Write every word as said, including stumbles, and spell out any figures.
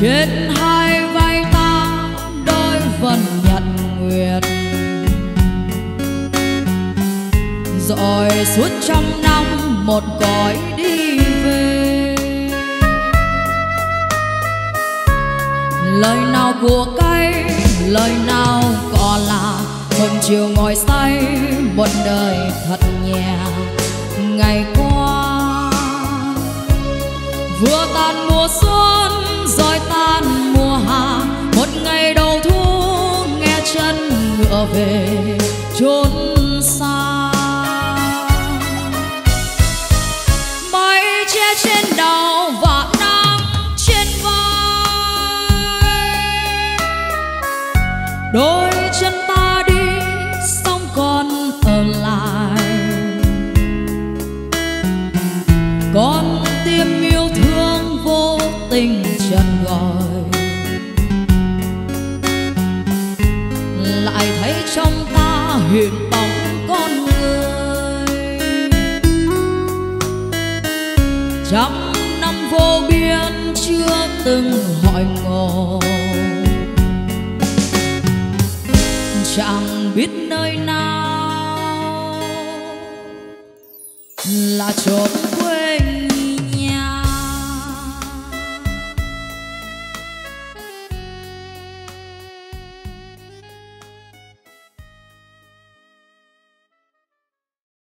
trên hai vai ta đôi vần nhật nguyệt, rồi suốt trăm năm một cõi đi về. Lời nào của cây, lời nào có là một chiều ngồi say một đời thật nhẹ. Ngày qua vừa tan mùa xuân rồi tan mùa hạ, một ngày đầu thu nghe chân ngựa về chốn xa. Mây che trên đầu và nắng trên vai, đôi chân ta đi xong còn ở lại. Con tim yêu thương vô tình chợt gọi, lại thấy trong ta hiện bóng con người. Trăm năm vô biên chưa từng hỏi ngộ, chẳng biết nơi nào là chốn quê người.